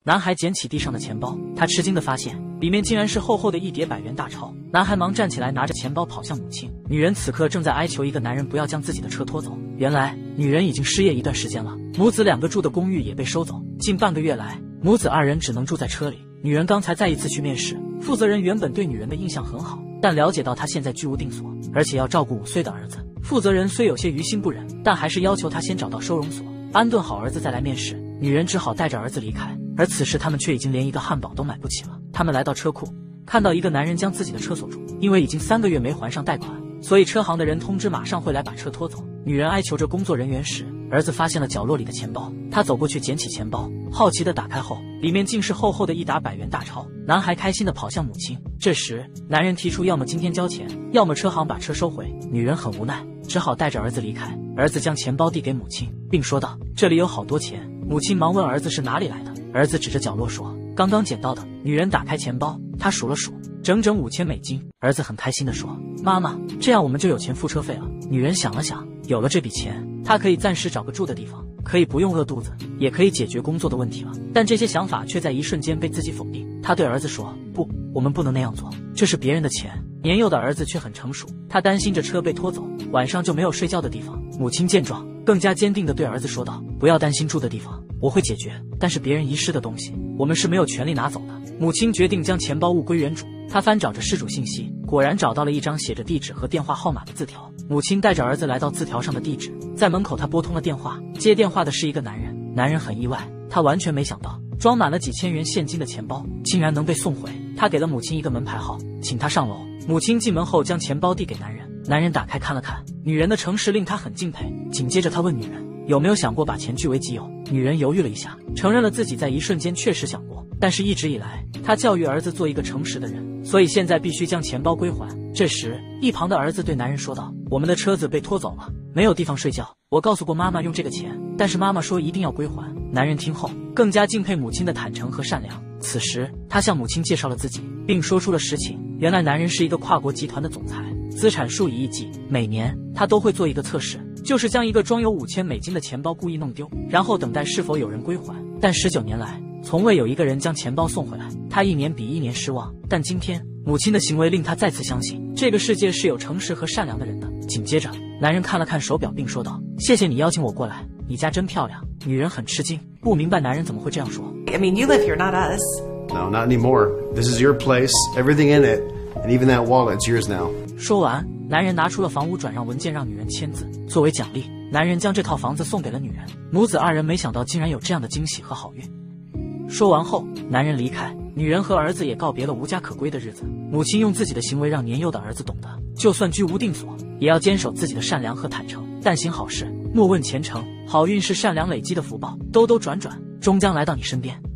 男孩捡起地上的钱包，他吃惊地发现里面竟然是厚厚的一叠100元大钞。男孩忙站起来，拿着钱包跑向母亲。女人此刻正在哀求一个男人不要将自己的车拖走。原来女人已经失业一段时间了，母子2个住的公寓也被收走。近半个月来，母子2人只能住在车里。女人刚才再一次去面试，负责人原本对女人的印象很好，但了解到她现在居无定所，而且要照顾5岁的儿子，负责人虽有些于心不忍，但还是要求她先找到收容所，安顿好儿子再来面试。女人只好带着儿子离开，而此时他们却已经连一个汉堡都买不起了。他们来到车库，看到一个男人将自己的车锁住，因为已经3个月没还上贷款，所以车行的人通知马上会来把车拖走。女人哀求着工作人员时，儿子发现了角落里的钱包，他走过去捡起钱包，好奇地打开后，里面竟是厚厚的一沓100元大钞。男孩开心地跑向母亲，这时男人提出要么今天交钱，要么车行把车收回。女人很无奈，只好带着儿子离开。儿子将钱包递给母亲，并说道：“这里有好多钱。”母亲忙问儿子是哪里来的，儿子指着角落说：“刚刚捡到的。”女人打开钱包，她数了数，整整5000美金。儿子很开心地说：“妈妈，这样我们就有钱付车费了。”女人想了想，有了这笔钱，她可以暂时找个住的地方，可以不用饿肚子，也可以解决工作的问题了。但这些想法却在一瞬间被自己否定。她对儿子说：“不，我们不能那样做，这是别人的钱。”年幼的儿子却很成熟，他担心着车被拖走，晚上就没有睡觉的地方。母亲见状，更加坚定地对儿子说道：“不要担心住的地方，我会解决。但是别人遗失的东西，我们是没有权利拿走的。”母亲决定将钱包物归原主。她翻找着失主信息，果然找到了一张写着地址和电话号码的字条。母亲带着儿子来到字条上的地址，在门口她拨通了电话，接电话的是一个男人。男人很意外，他完全没想到装满了几千元现金的钱包竟然能被送回。他给了母亲一个门牌号，请她上楼。母亲进门后将钱包递给男人，男人打开看了看，女人的诚实令他很敬佩。紧接着他问女人有没有想过把钱据为己有。女人犹豫了一下，承认了自己在一瞬间确实想过，但是一直以来她教育儿子做一个诚实的人，所以现在必须将钱包归还。这时一旁的儿子对男人说道：“我们的车子被拖走了，没有地方睡觉，我告诉过妈妈用这个钱，但是妈妈说一定要归还。”男人听后更加敬佩母亲的坦诚和善良。此时他向母亲介绍了自己，并说出了实情。原来男人是一个跨国集团的总裁，资产数以亿计，每年他都会做一个测试，就是将一个装有5000美金的钱包故意弄丢，然后等待是否有人归还。但19年来从未有一个人将钱包送回来，他一年比一年失望。但今天母亲的行为令他再次相信这个世界是有诚实和善良的人的。紧接着男人看了看手表并说道：“谢谢你邀请我过来，你家真漂亮。”女人很吃惊，不明白男人怎么会这样说。 I mean, you live here, not us. No, not anymore. This is your place, everything in it, and even that wallet's yours now. 说完，男人拿出了房屋转让文件让女人签字。作为奖励，男人将这套房子送给了女人。母子2人没想到竟然有这样的惊喜和好运。说完后，男人离开，女人和儿子也告别了无家可归的日子。母亲用自己的行为让年幼的儿子懂得，就算居无定所，也要坚守自己的善良和坦诚。但行好事，莫问前程，好运是善良累积的福报，兜兜转转，终将来到你身边。